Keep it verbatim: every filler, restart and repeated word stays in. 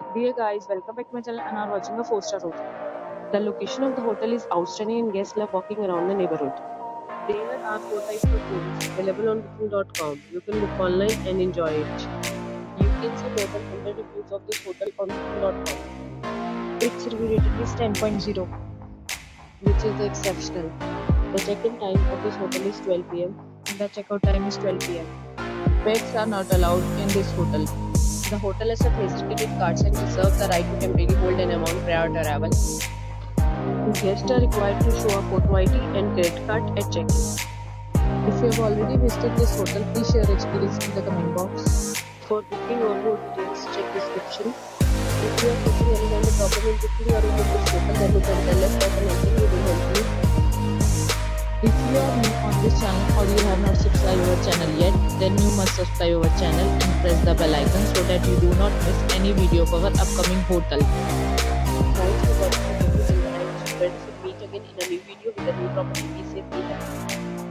Dear guys, welcome back to my channel and are watching a four star hotel. The location of the hotel is outstanding and guests love walking around the neighborhood. There are four types of rooms available on booking dot com. You can book online and enjoy it. You can see more than one hundred reviews of this hotel on booking dot com. Its review rating is ten point zero, which is exceptional. The check-in time of this hotel is twelve p m and the check-out time is twelve p m Pets are not allowed in this hotel. The hotel accepts credit cards and reserves the right to temporarily hold an amount prior to arrival. Guests are required to show a photo I D and credit card at check-in. If you have already visited this hotel, please share your experience in the comment box. For booking or more details, check description. If you are facing any kind of problem in booking or in this hotel, then you can tell us or anything we will help you. If you are new on this channel or you have not subscribed our channel yet, then you must subscribe our channel and press the bell icon so that you do not miss any video of our upcoming hotel. Thanks for watching the video till the end. Friends, we'll meet again in a new video with a new property. Be safe, be happy.